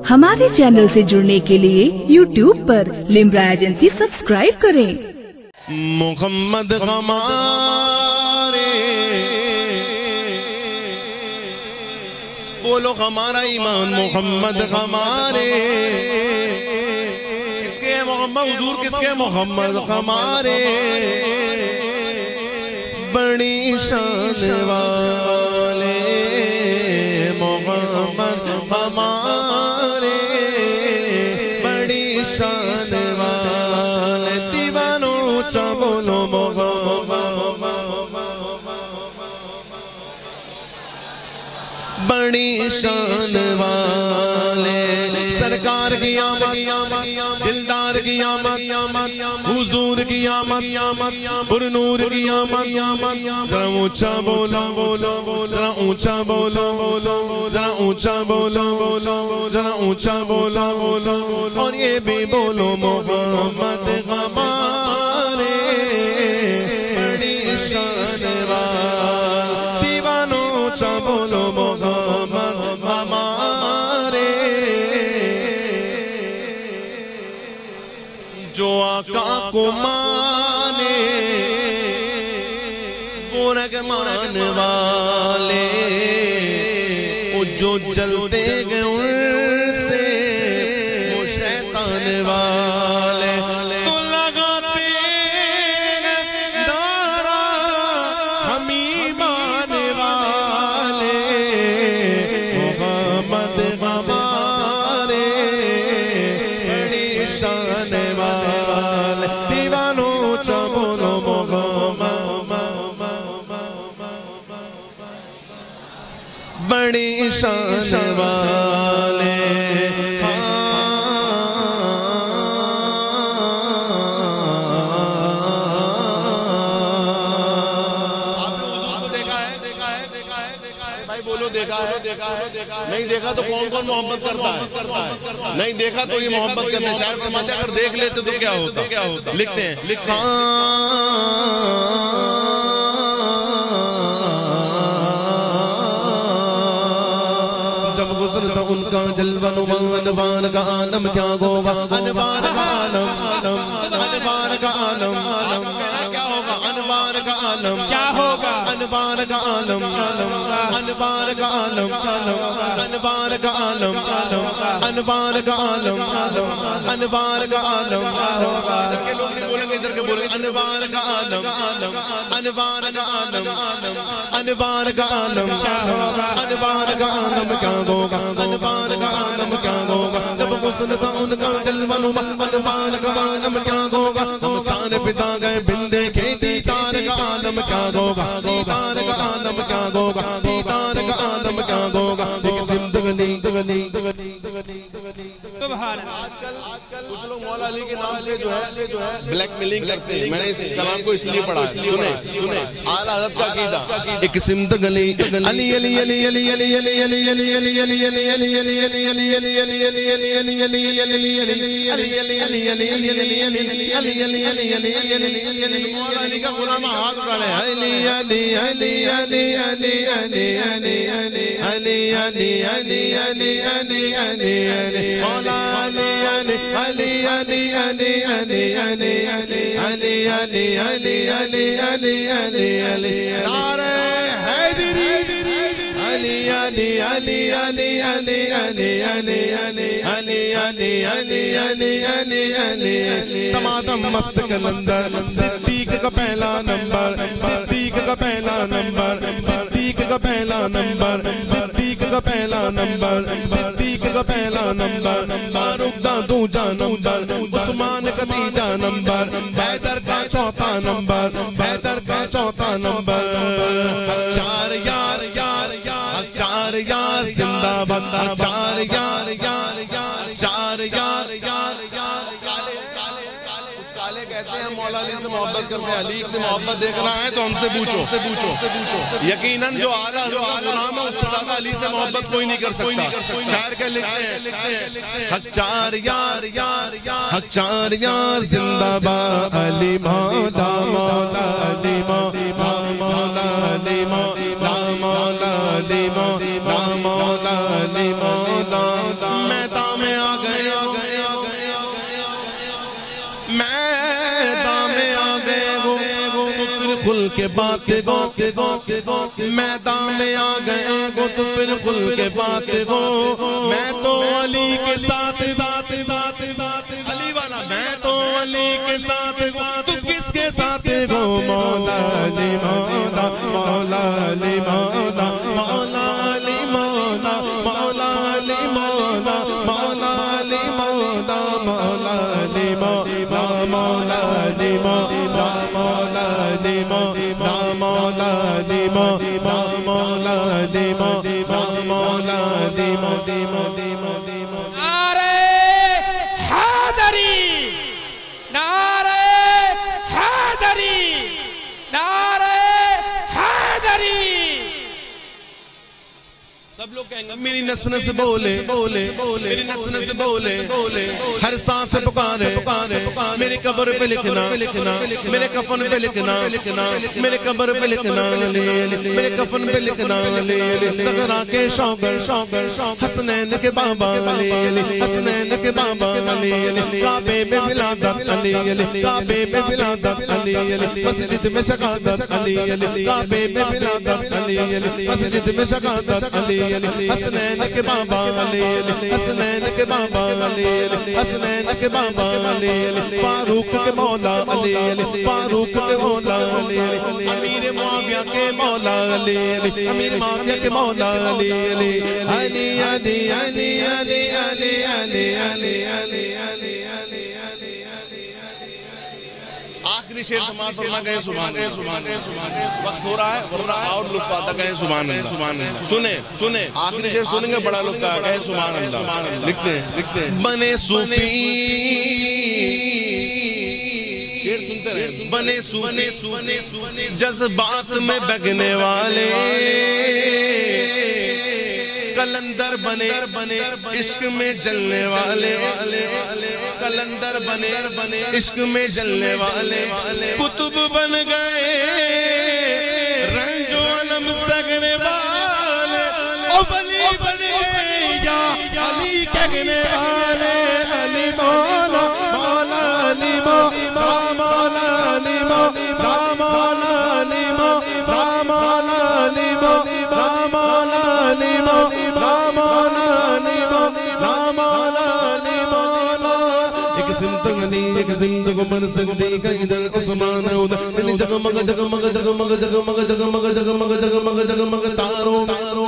ہمارے چینل سے جڑنے کے لیے YouTube پر لمرا ایجنسی سبسکرائب کریں۔ محمد ہمارے بولو ہمارا ایمان محمد ہمارے کس کے محمد حضور کس کے محمد ہمارے بڑی شان والے محمد ہمارے بڑی شان والے دیوانوں چا بولو بڑی شان والے سرکار کی آمد دلدار کی آمد حضور کی آمد پر نور کی آمد ذرا اونچا بولو ذرا اونچا بولو ذرا اونچا بولو ذرا اونچا بولو اور یہ بھی بولو محمد ہمارے بڑی شان والے دیوانوں چا بولو محمد ہمارے جو آقا کو مانے وہ رحمان والے وہ جو جلتے گئے ان سے وہ شیطان والے تو لگاتے نعرہ ہم ایمان والے محمد ہمارے بڑی شان والے دیوانوں چا بولو بڑی شان والے نہیں دیکھا تو کون کون محبت کرتا ہے نہیں دیکھا تو یہ محبت کرتے ہیں شاعر فرماتے ہیں اگر دیکھ لیتے تو کیا ہوتا لکھتے ہیں جب گزرتا ان کا جلوہ انوار کا عالم کیا ہوگا انوار کا عالم انوار کا عالم کیا ہوگا انوار کا عالم کیا ہوگا انوار کا عالم انوار کا عالم انوار کا عالم انوار کا عالم انوار کا عالم ادھر کے لوگ نہیں بولیں گے ادھر کے بولیں گے انوار کا عالم انوار کا عالم انوار کا عالم انوار کا عالم کیا ہوگا انوار کا عالم کیا ہوگا جب گزرتا ان کا جلوہ انوار کا عالم کیا ہوگا ہم سارے پتا گئے بندے کے دیدار کا عالم کیا ہوگا دیدار کا عالم کیا ہوگا دیدار کا عالم کیا ہوگا ایک زندگی آج کل کچھ لوگ مولا علی کے نام پہ جو ہے بلیک میلنگ کرتے ہیں میں نے اس کلام کو اس لیے پڑھا سنیں اعلیٰ حضرت کا عقیدہ ایک قسم علی علی علی علی علی علی علی علی علی علی علی علی علی علی علی علی علی علی مولا علی کا غلام ہاتھ اٹھا لے علی علی علی علی علی علی علی علی علی علی علی علی علی علی مولا علی علی علی علی علی علی علی علی علی علی علی علی علی نعرہ حیدری علی علی علی علی علی علی علی علی علی علی علی علی علی تمام مست کلندر صدیق کا پہلا نمبر صدیق کا پہلا نمبر صدیق کا پہلا نمبر صدیق کا پہلا نمبر صدیق کا پہلا نمبر فاروق دا دوجا نمبر عثمان کا تیجا نمبر حیدر کا چوتھا نمبر حیدر کا چوتھا نمبر چار یار یار چار یار زندہ باد چار یار یار چار یار یار کچھ کالے کہتے ہیں مولا علی سے محبت کرتے ہیں علی سے محبت دیکھنا ہے تو ہم سے پوچھو یقیناً جو اعلیٰ غلام ہے اس سے زیادہ علی سے محبت کوئی نہیں کر سکتا شاعر کے لکھتے ہیں حق چار یار حق چار یار زندہ باد علی مولا مولا علی مولا مولا علی مولا مولا علی مولا مولا علی مولا میدان کے بات گو میدان میں آ گئے گو تو پھر کھل کے بات گو میں تو علی کے ساتھ علی والا میں تو علی کے ساتھ تو کس کے ساتھ گو مولا علی مولا مولا علی مولا مولا علی مولا مولا علی مولا مولا علی مولا مولا علی مولا مولا علی مولا مولا علی مولا مولا علی مولا مولا علی مولا مولا علی مولا نعرہ حیدری نعرہ حیدری نعرہ حیدری سب لوگ کہیں گے میری نسل سے بولے میری نسل سے بولے ہر سانس سے پکارے میری قبر پہ لکھنا میرے کفن پہ لکھنا میرے قبر پہ لکھنا میرے کفن پہ لکھنا زہرا کے شوگر حسنین کے بابا حسنین کے بابا کعبے میں ولادت علی کعبے میں ولادت علی مسجد میں شہادت علی کعبے میں ولادت علی مسجد میں شہادت علی حسنین کے بابا علی حسنین کے بابا علی حسنین کے بابا علی فاروق کے مولا علی فاروق کے مولا علی امیر معاویہ کے مولا علی امیر معاویہ کے مولا علی علی علی علی علی علی علی علی علی علی علی آخری شیر سماعت فرما گئے سبحان وقت ہو رہا ہے ورنہ اور لطف آتا گئے سبحان اللہ سنیں آخری شیر سنیں گے بڑا لطف آتا گئے سبحان اللہ لکھتے ہیں بنے صوفی شیر سنتے رہے بنے صوفی جذبات میں بگنے والے کلندر بنے عشق میں جلنے والے کلندر بنے عشق میں جلنے والے کتب بن گئے رنج و علم سگنے والے او بلی بن گئے یا علی کہنے والے علی مولا مولا علی مولا مولا علی مولا مولا علی مولا مولا علی مولا مولا علی مولا مولا علی مولا علی مولا ایک سمت علی ایک سمت عمر صدیق ادھر عثمان ادھر جگمگ جگمگ جگمگ جگمگ جگمگ جگمگ جگمگ جگمگ تاروں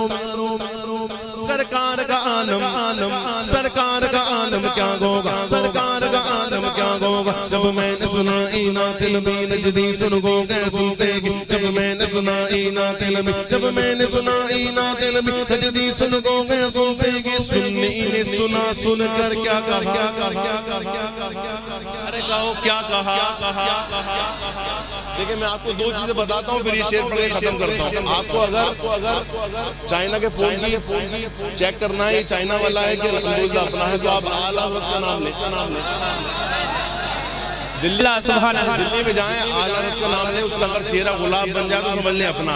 سرکار کا عالم سرکار کا عالم کیا ہوگا سرکار کا عالم کیا ہوگا جب میں نے سنا اینات نبی نجدی سن گو گئے سنتے گی جب میں نے سنا اینات نبی جب میں نے سنا اینات نبی نجدی سن گو گئے سنتے گی سنی نے سنا سن کر کیا کہا ارے کہو کیا کہا دیکھیں میں آپ کو دو چیزیں بتاتا ہوں پھر یہ شعر پڑھ کے ختم کرتا ہوں آپ کو اگر چائنا کے فون کی چیک کرنا ہے یہ چائنا والا ہے کہ الحمدللہ اپنا ہے تو آپ اعلیٰ حضرت کا نام لیں دلی میں جائیں اعلیٰ حضرت کا نام لیں اس کا اگر چہرہ گلاب بن جائے تو سمجھ لیں اپنا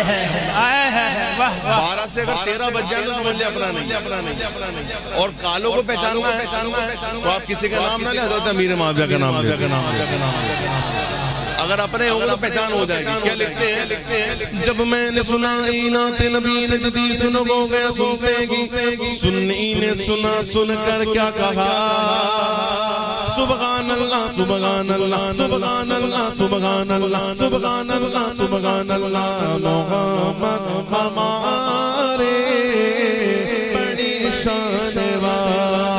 12 سے اگر 13 بج جائے تو سمجھ لیں اپنا نہیں اور کالوں کو پہچاننا ہے تو آپ کسی کا نام نہ لیں حضرت امیر معاویہ کا نام لیں اگر اپنے ہوگا تو پہچان ہو جائے گی کیا لکھتے ہیں جب میں نے سنا اینات نبی نجدی سنو گو گیا سنتے گی سنی نے سنا سن کر کیا کہا سبحان اللہ سبحان اللہ سبحان اللہ سبحان اللہ سبحان اللہ سبحان اللہ محمد ہمارے بڑی شان والا